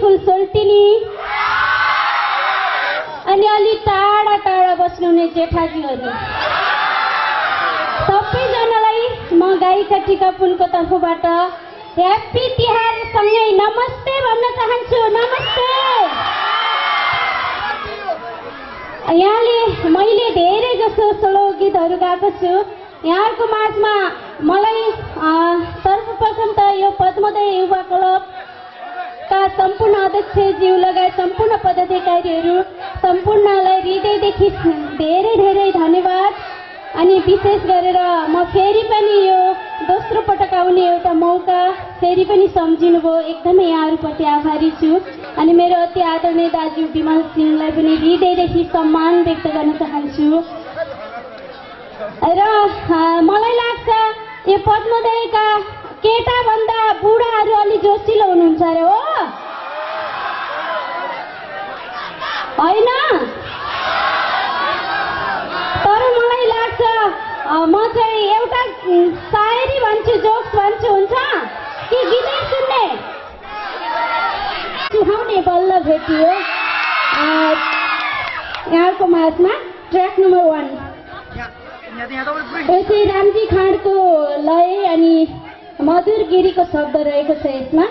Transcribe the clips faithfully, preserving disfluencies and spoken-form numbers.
Beautiful सोल्टिनी अनि अलि टाढा टाढा बस्नुहुने जेठाजीहरू सबैजनालाई म गायिका टिकापुनको तर्फबाट ह्याप्पी तिहार सँगै नमस्ते भन्न चाहन्छु। नमस्ते। यहाँले मैले धेरै जसो सोलो गीतहरू गाएको छु यहाँहरूको माझमा। मलाई सर्वप्रथम त यो पद्मोदय युवा क्लबका सम्पूर्ण अध्यक्षज्यू लगायत सम्पूर्ण पदाधिकारीहरू सम्पूर्णलाई हृदयदेखि धेरै धेरै धन्यवाद। अनि विशेष गरेर म फेरि पनि यो दोस्रो पटक आउने एउटा मौका फेरि पनि सम्झिनु भयो, एकदमै यहाँहरूप्रति आभारी छु। अनि मेरो अति आदरणीय दाजु विमल सिंहलाई पनि हृदयदेखि सम्मान व्यक्त गर्न चाहन्छु। र मलाई लाग्छ यो पद्मोदयका केटाभन्दा बुढाहरू अलि जोसिलो हुनुहुन्छ अरे हो होइन? तर मलाई लाग्छ म चाहिँ एउटा सायरी भन्छु, जोक्स भन्छु, हुन्छ कि गीतै सुन्ने? सुहाउने बल्ल भेटियो यहाँको माझमा ट्र्याक नम्बर वान। यो चाहिँ रामजी खाँडको लय अनि मधुर गिरीको शब्द रहेको छ यसमा।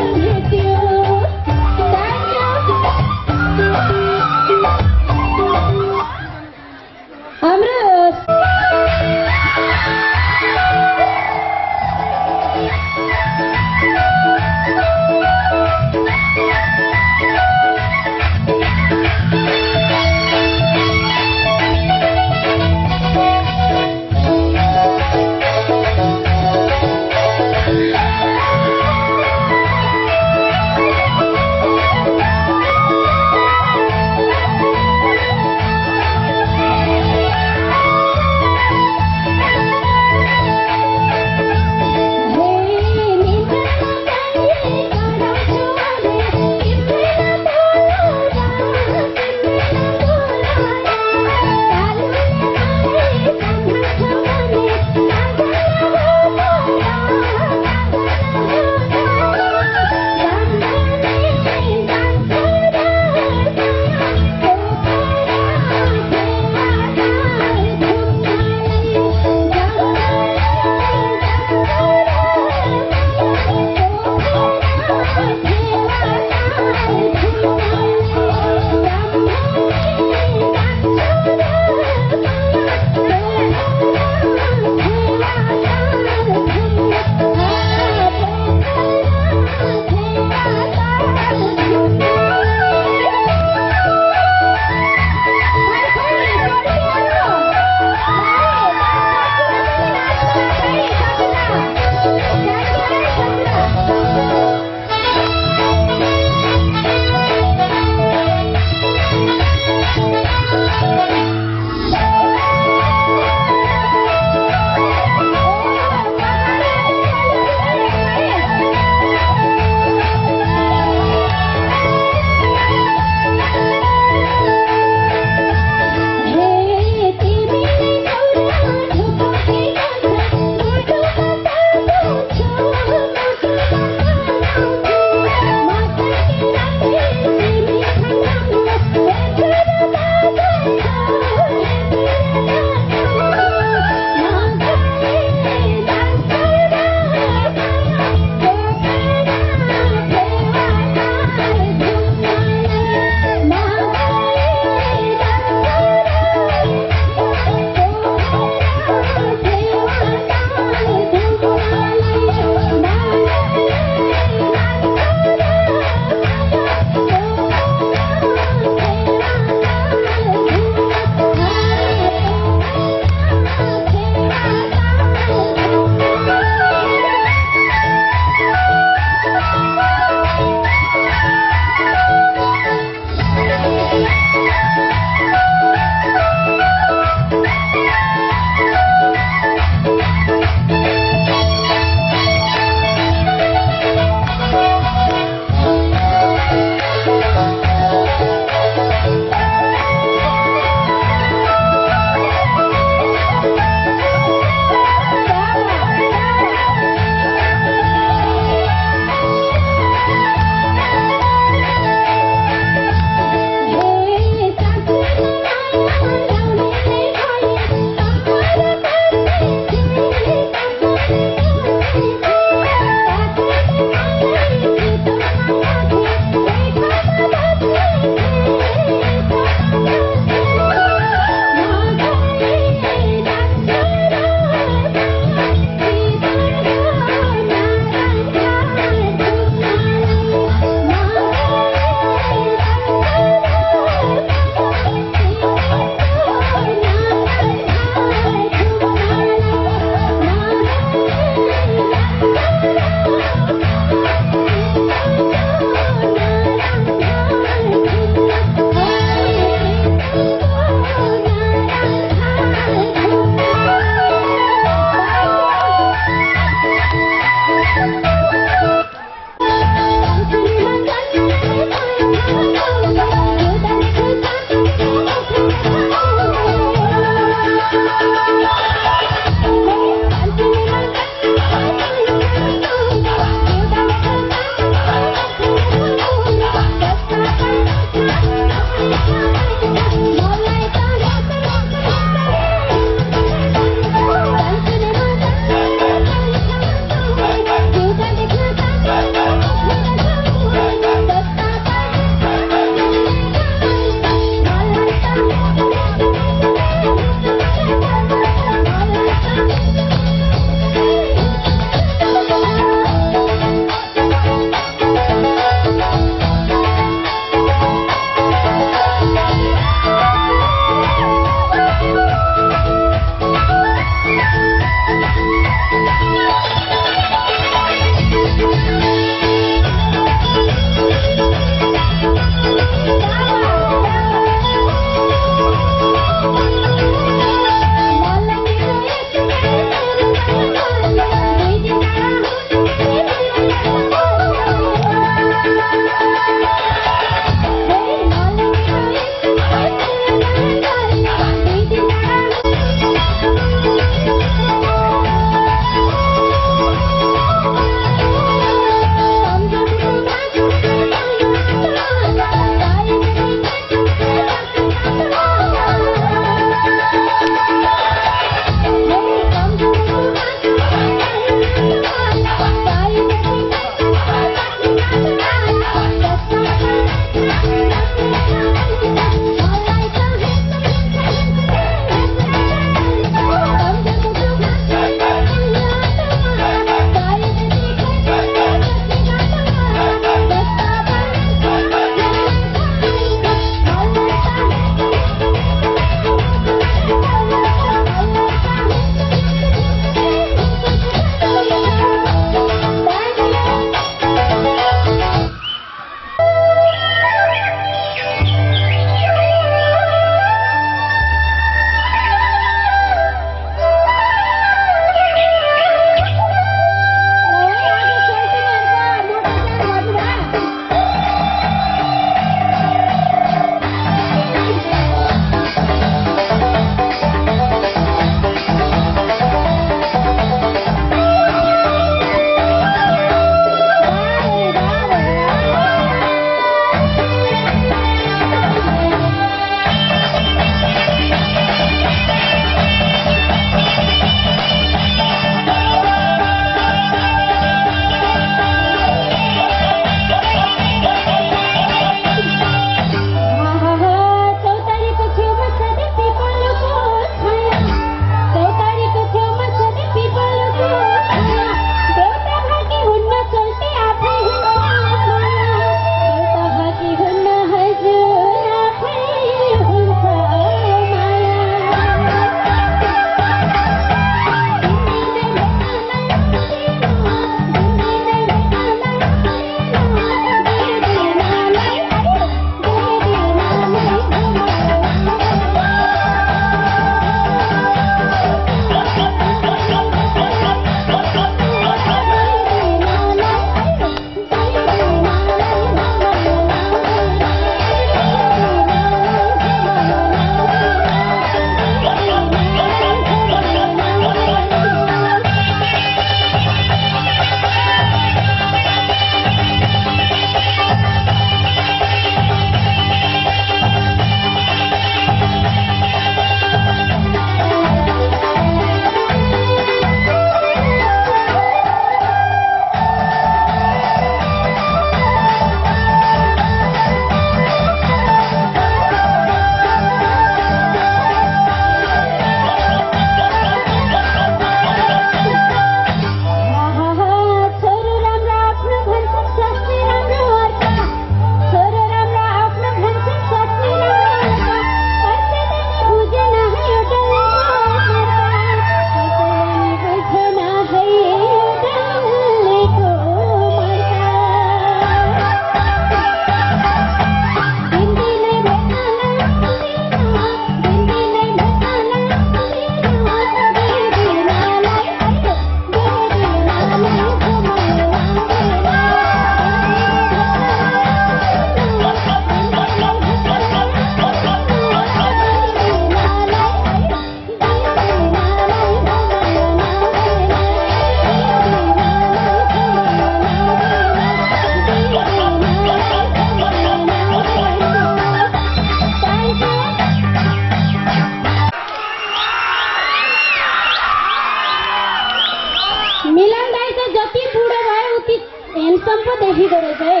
देखेको रहेछ है।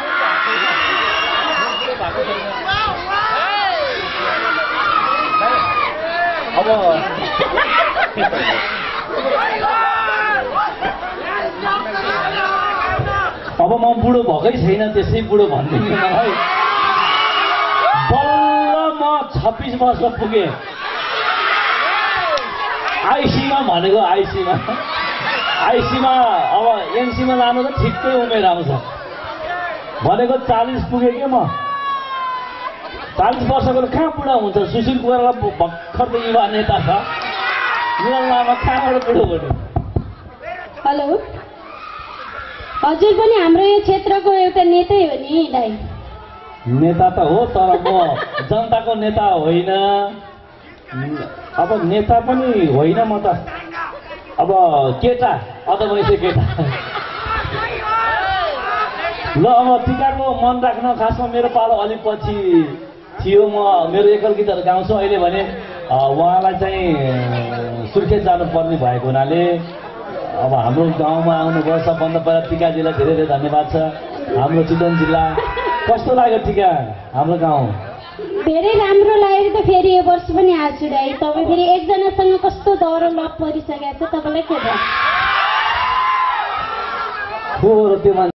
अब अब म बुढो भएकै छैन, त्यसै बुढो भनिदिनु मलाई। बल्ल म छब्बिस वर्ष पुगेँ आइसीमा, भनेको आइसीमा आइसीमा अब एनसीमा लानु त ठिकै उमेर आउँछ भनेको चालिस पुगेँ के म। चालिस वर्षको कहाँ बुढा हुन्छ? सुशील कोइराला भर्खर त युवा नेता छ, मिलन लामा कहाँबाट बुढो भन्यो? हेलो, हजुर पनि हाम्रो यो क्षेत्रको एउटा नेतै हो नि दाइ। नेता त हो, तर म जनताको नेता होइन। अब नेता पनि होइन म त, अब केटा अधवैसे केटा। ल अब टिकाको मन राख्न, खासमा मेरो पालो अलिक पछि थियो। म मेरो एकल गीतहरू गाउँछु अहिले भने उहाँलाई चाहिँ सुर्खेत जानुपर्ने भएको हुनाले अब हाम्रो गाउँमा आउनुभयो। सबभन्दा पहिला टिकाजीलाई धेरै धेरै धन्यवाद छ। हाम्रो चितवन जिल्ला कस्तो लाग्यो टिका हाम्रो गाउँ? धेरै राम्रो लाग्यो त। फेरि यो वर्ष पनि आएको दाइ। तपाईँ फेरि एकजनासँग कस्तो डह्रो लप परिसकेको छ, तपाईँलाई के भयो? हो र त्यो